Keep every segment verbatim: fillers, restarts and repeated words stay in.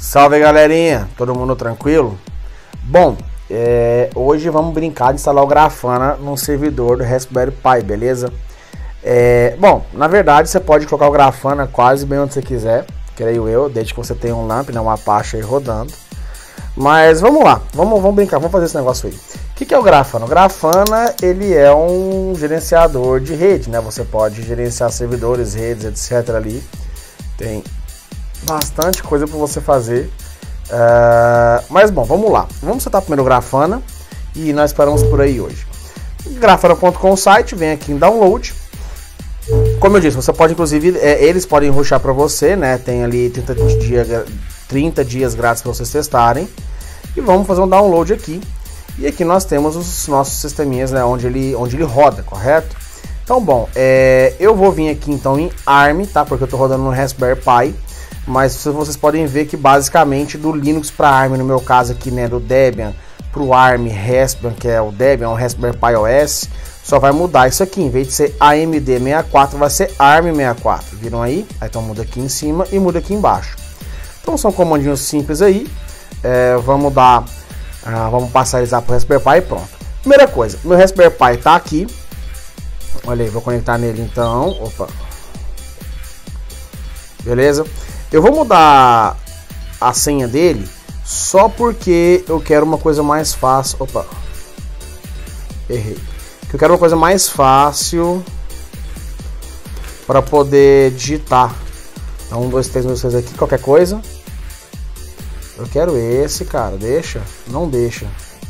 Salve galerinha, todo mundo tranquilo? Bom, é, hoje vamos brincar de instalar o Grafana num servidor do Raspberry Pi, beleza? É, bom, na verdade você pode colocar o Grafana quase bem onde você quiser, creio eu, desde que você tenha um LAMP, né, uma Apache aí rodando. Mas vamos lá, vamos, vamos brincar, vamos fazer esse negócio aí. O que, que é o Grafana? O Grafana, ele é um gerenciador de rede, né? Você pode gerenciar servidores, redes, etcétera ali. Tem bastante coisa para você fazer. Uh, mas bom, vamos lá. Vamos setar primeiro o Grafana e nós paramos por aí hoje. grafana ponto com o site, vem aqui em download. Como eu disse, você pode inclusive, é, eles podem rushar para você, né? Tem ali trinta, dia, trinta dias grátis para vocês testarem. E vamos fazer um download aqui. E aqui nós temos os nossos sisteminhas, né? Onde ele, onde ele roda, correto? Então, bom, é, eu vou vir aqui então em ARM, tá? Porque eu estou rodando no Raspberry Pi. Mas vocês podem ver que basicamente do Linux para ARM, no meu caso aqui, né, do Debian para o ARM Raspbian, que é o Debian, o Raspberry Pi O S, só vai mudar isso aqui, em vez de ser A M D sessenta e quatro, vai ser ARM sessenta e quatro, viram aí? Aí então muda aqui em cima e muda aqui embaixo. Então são comandinhos simples aí, é, vamos dar, ah, vamos passarizar para o Raspberry Pi e pronto. Primeira coisa, meu Raspberry Pi tá aqui, olha aí, vou conectar nele então, opa, beleza? Eu vou mudar a senha dele só porque eu quero uma coisa mais fácil. Opa, errei. Eu quero uma coisa mais fácil para poder digitar. Então, um, dois, três, um, dois, três aqui, qualquer coisa. Eu quero esse, cara. Deixa? Não deixa.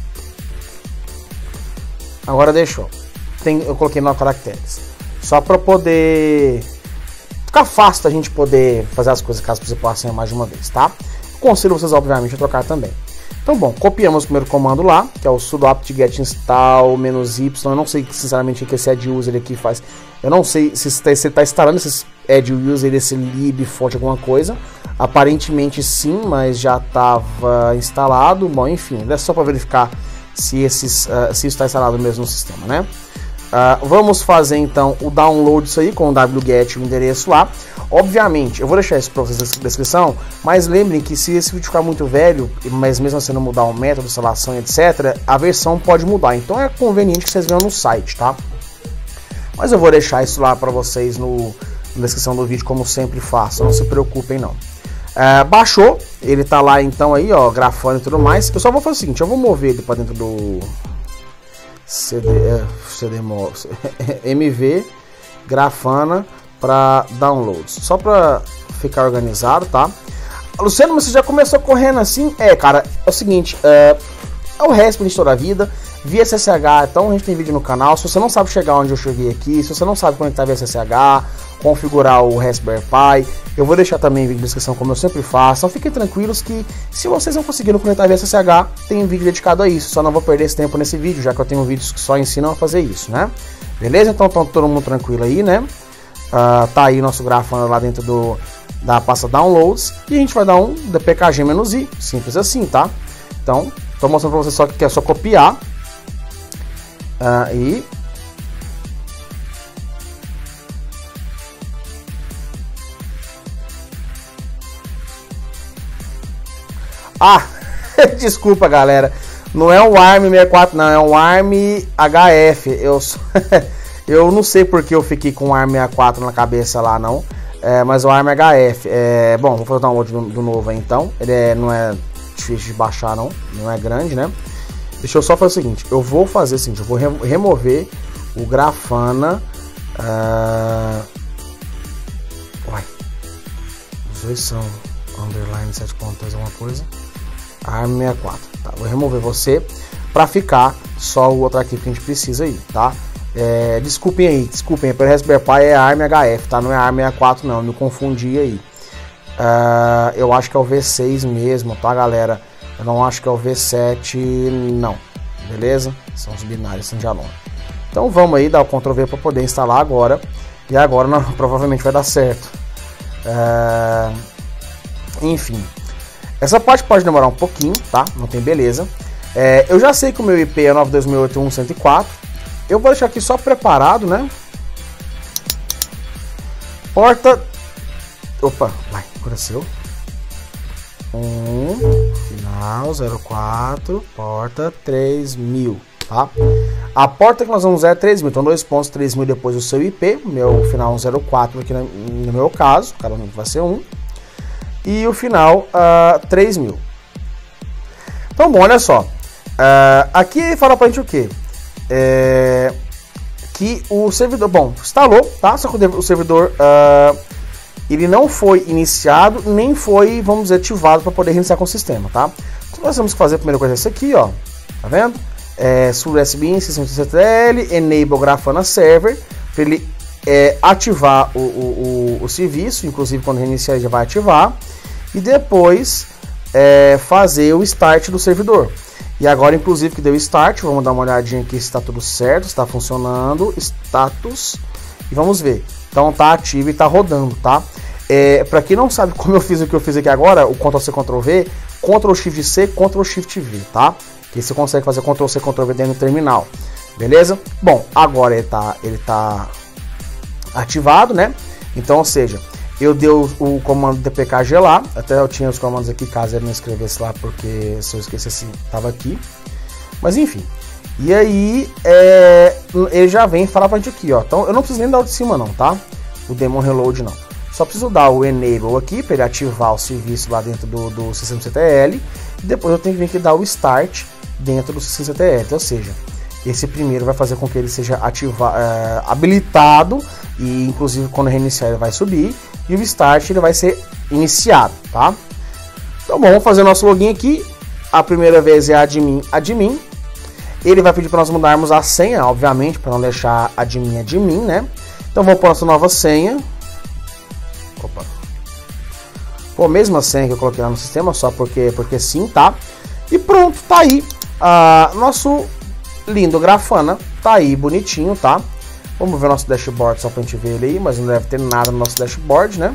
Agora deixou. Tem, eu coloquei nove caracteres. Só para poder ficar fácil da gente poder fazer as coisas caso você possa senha mais de uma vez, tá? Conselho vocês, obviamente, a trocar também. Então, bom, copiamos o primeiro comando lá, que é o sudo apt-get install -y. Eu não sei, sinceramente, o que esse add user aqui faz. Eu não sei se você está instalando esse add user, esse lib fonte, alguma coisa. Aparentemente sim, mas já estava instalado. Bom, enfim, é só para verificar se, esses, uh, se isso está instalado mesmo no sistema, né? Uh, vamos fazer então o download disso aí com o wget, o endereço lá. Obviamente, eu vou deixar isso para vocês na descrição, mas lembrem que se esse vídeo ficar muito velho, mas mesmo assim não mudar o método de instalação, etcétera, a versão pode mudar. Então é conveniente que vocês venham no site, tá? Mas eu vou deixar isso lá para vocês no, na descrição do vídeo, como sempre faço, não se preocupem não. Uh, baixou, ele tá lá então aí, ó, Grafana e tudo mais. Eu só vou fazer o seguinte, eu vou mover ele para dentro do C D, C D M V Grafana para downloads, só para ficar organizado, tá? Luciano, você já começou correndo assim? É, cara, é o seguinte, é, é o Raspberry de toda a vida, via S S H, então a gente tem vídeo no canal. Se você não sabe chegar onde eu cheguei aqui, se você não sabe conectar via S S H, configurar o Raspberry Pi, eu vou deixar também vídeo na descrição, como eu sempre faço. Então fiquem tranquilos que se vocês não conseguiram conectar via S S H, tem um vídeo dedicado a isso. Só não vou perder esse tempo nesse vídeo, já que eu tenho vídeos que só ensinam a fazer isso, né? Beleza? Então tá todo mundo tranquilo aí, né? Uh, tá aí nosso Grafana lá dentro do, da pasta downloads. E a gente vai dar um dpkg-i, simples assim, tá? Então, tô mostrando pra vocês só que é só copiar. Uh, e... Ah, desculpa galera, não é um ARM sessenta e quatro não, é um ARM H F. Eu, eu não sei porque eu fiquei com o ARM sessenta e quatro na cabeça lá não, é, mas o ARM H F, é, bom, vou fazer um download do, do novo aí então. Ele é, não é difícil de baixar não, não é grande, né? Deixa eu só fazer o seguinte, eu vou fazer o seguinte, eu vou remover o Grafana, uh... Uai, os dois são underline sete ponto dois alguma coisa, ARM sessenta e quatro, tá? Vou remover você para ficar só o outro arquivo que a gente precisa aí, tá? É, desculpem aí, desculpem, pelo Raspberry Pi é ARM H F, tá? Não é ARM sessenta e quatro não, me confundi aí. Uh, eu acho que é o V seis mesmo, tá galera? Eu não acho que é o V sete, não, beleza? São os binários, são de aluno. Então vamos aí dar o control V para poder instalar agora. E agora não, provavelmente vai dar certo. Uh, enfim, essa parte pode demorar um pouquinho, tá? Não tem beleza. É, eu já sei que o meu I P é nove dois mil oito ponto um ponto cento e quatro. Eu vou deixar aqui só preparado, né? Porta... Opa, vai, aconteceu. um, final, zero quatro, porta, três mil, tá? A porta que nós vamos usar é três mil, então dois pontos, três mil depois do seu I P, meu final zero quatro aqui no, no meu caso, cada um vai ser um, e o final uh, três mil. Então, bom, olha só, uh, aqui fala pra gente o quê? É, que o servidor, bom, instalou, tá? Só que o servidor, uh, ele não foi iniciado, nem foi, vamos dizer, ativado para poder reiniciar com o sistema, tá? Então nós temos que fazer a primeira coisa, é isso aqui, ó, tá vendo? É, Sur S B I N, System C T L, Enable Grafana Server, para ele é, ativar o, o, o, o serviço, inclusive quando reiniciar ele já vai ativar, e depois é, fazer o start do servidor. E agora, inclusive, que deu start, vamos dar uma olhadinha aqui se está tudo certo, se está funcionando, status, e vamos ver. Então tá ativo e tá rodando, tá? É, para quem não sabe como eu fiz o que eu fiz aqui agora, o Ctrl C, Ctrl V, Ctrl Shift C, Ctrl Shift V, tá? Que você consegue fazer Ctrl C, Ctrl V dentro do terminal, beleza? Bom, agora ele tá, ele tá ativado, né? Então, ou seja, eu dei o, o comando D P K gelar, até eu tinha os comandos aqui, caso ele não escrevesse lá, porque se eu esquecesse, tava aqui. Mas enfim, e aí é, ele já vem falar pra gente aqui, ó. Então eu não preciso nem dar o de cima não, tá? O Daemon Reload não. Só preciso dar o Enable aqui, para ele ativar o serviço lá dentro do, do sistema C T L. E depois eu tenho que vir aqui dar o Start dentro do sistema C T L, ou seja, esse primeiro vai fazer com que ele seja ativa, é, habilitado, e inclusive quando reiniciar ele vai subir, e o Start ele vai ser iniciado, tá? Então bom, vamos fazer o nosso login aqui. A primeira vez é admin, admin. Ele vai pedir para nós mudarmos a senha, obviamente, para não deixar admin, admin, né? Então vamos pôr nossa nova senha. Opa. Pô, a mesma senha que eu coloquei lá no sistema, só porque, porque sim, tá? E pronto, tá aí. Uh, nosso lindo Grafana, tá aí, bonitinho, tá? Vamos ver nosso dashboard só pra gente ver ele aí, mas não deve ter nada no nosso dashboard, né?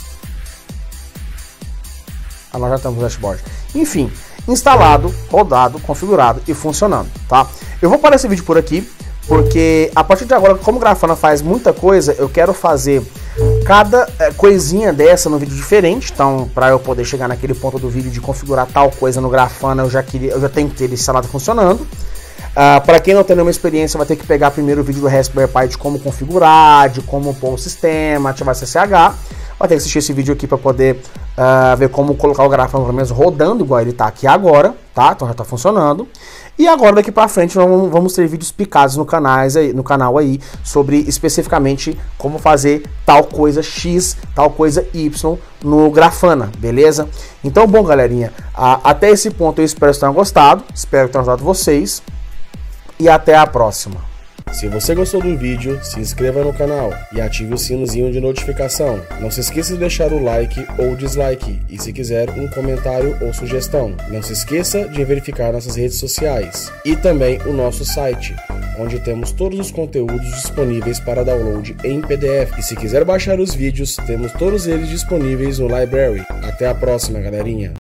Ah, nós já temos o dashboard. Enfim, instalado, rodado, configurado e funcionando, tá? Eu vou parar esse vídeo por aqui, porque a partir de agora, como o Grafana faz muita coisa, eu quero fazer cada é, coisinha dessa no vídeo diferente. Então, para eu poder chegar naquele ponto do vídeo de configurar tal coisa no Grafana, eu já queria, eu já tenho que ter ele instalado funcionando. Uh, para quem não tem nenhuma experiência, vai ter que pegar primeiro o vídeo do Raspberry Pi de como configurar, de como pôr o sistema, ativar C C H. Vai ter que assistir esse vídeo aqui para poder uh, ver como colocar o Grafana pelo menos rodando igual ele está aqui agora, tá? Então já está funcionando. E agora daqui para frente vamos, vamos ter vídeos picados no, canais aí, no canal aí sobre especificamente como fazer tal coisa X, tal coisa Y no Grafana, beleza? Então, bom, galerinha, uh, até esse ponto eu espero que tenham gostado, espero que tenham ajudado vocês e até a próxima. Se você gostou do vídeo, se inscreva no canal e ative o sinozinho de notificação. Não se esqueça de deixar o like ou dislike e se quiser um comentário ou sugestão. Não se esqueça de verificar nossas redes sociais e também o nosso site, onde temos todos os conteúdos disponíveis para download em P D F. E se quiser baixar os vídeos, temos todos eles disponíveis no Library. Até a próxima, galerinha!